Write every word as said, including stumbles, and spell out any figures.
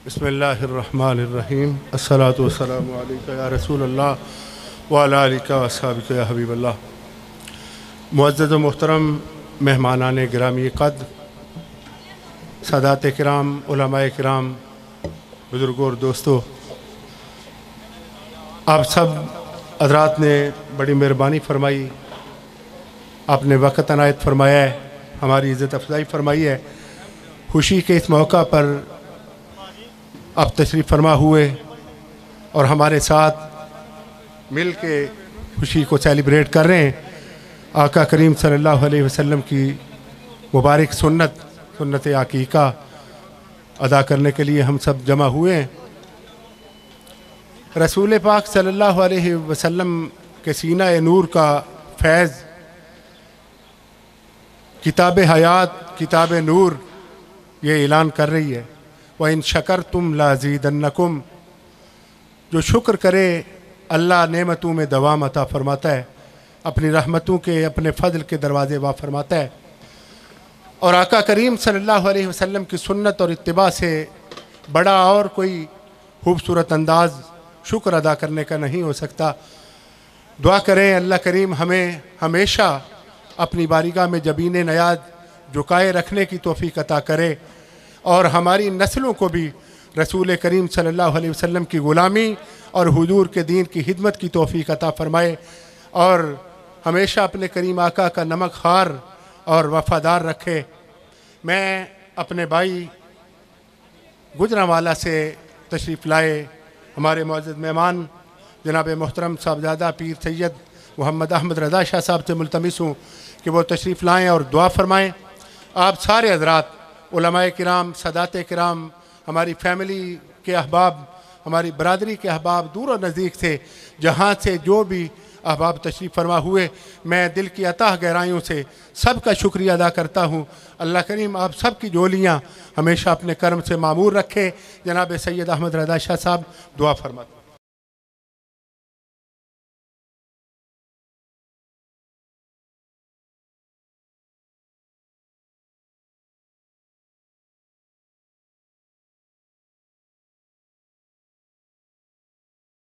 بسم اللہ الرحمن الرحیم الصلاۃ والسلام علیک یا رسول اللہ وعلی آلک و اصحابک یا حبیب اللہ۔ معزز و محترم مہمانان گرامی قدر، سادات کرام، علماء کرام، بزرگوں اور دوستو، آپ سب حضرات نے بڑی مہربانی فرمائی، آپ نے وقت عنایت فرمایا ہے، ہماری عزت افزائی فرمائی ہے۔ خوشی کے اس موقع پر آپ تشریف فرما ہوئے اور ہمارے ساتھ مل کے خوشی کو سیلیبریٹ کر رہے ہیں۔ آقا کریم صلی اللہ علیہ وسلم کی مبارک سنت سنت عقیقہ ادا کرنے کے لیے ہم سب جمع ہوئے ہیں۔ رسول پاک صلی اللہ علیہ وسلم کے سینہ نور کا فیض، کتاب حیات، کتاب نور یہ اعلان کر رہی ہے، وَإِن شَكَرْتُمْ لَأَزِيدَنَّكُمْ۔ جو شکر کرے اللہ نعمتوں میں دوام عطا فرماتا ہے، اپنی رحمتوں کے، اپنے فضل کے دروازے وا فرماتا ہے۔ اور آقا کریم صلی اللہ علیہ وسلم کی سنت اور اتباع سے بڑا اور کوئی خوبصورت انداز شکر ادا کرنے کا نہیں ہو سکتا۔ دعا کریں اللہ کریم ہمیں ہمیشہ اپنی بارگاہ میں جبین نیاز جھکائے رکھنے کی توفیق عطا کرے، اور ہماری نسلوں کو بھی رسول کریم صلی اللہ علیہ وسلم کی غلامی اور حضور کے دین کی خدمت کی توفیق عطا فرمائے، اور ہمیشہ اپنے کریم آقا کا نمک خوار اور وفادار رکھے۔ میں اپنے بھائی گجرانوالہ سے تشریف لائے ہمارے معزز مہمان جناب محترم صاحبزادہ پیر سید محمد احمد رضا شاہ صاحب سے ملتمس ہوں کہ وہ تشریف لائیں اور دعا فرمائیں۔ آپ سارے حضرات، علماء کرام، سادات کرام، ہماری فیملی کے احباب، ہماری برادری کے احباب، دور و نزدیک سے جہاں سے جو بھی احباب تشریف فرما ہوئے، میں دل کی عطا گہرائیوں سے سب کا شکریہ ادا کرتا ہوں۔ اللہ کریم آپ سب کی جولیاں ہمیشہ اپنے کرم سے معمور رکھے۔ جناب سید احمد رضا شاہ صاحب دعا فرماتے ہیں۔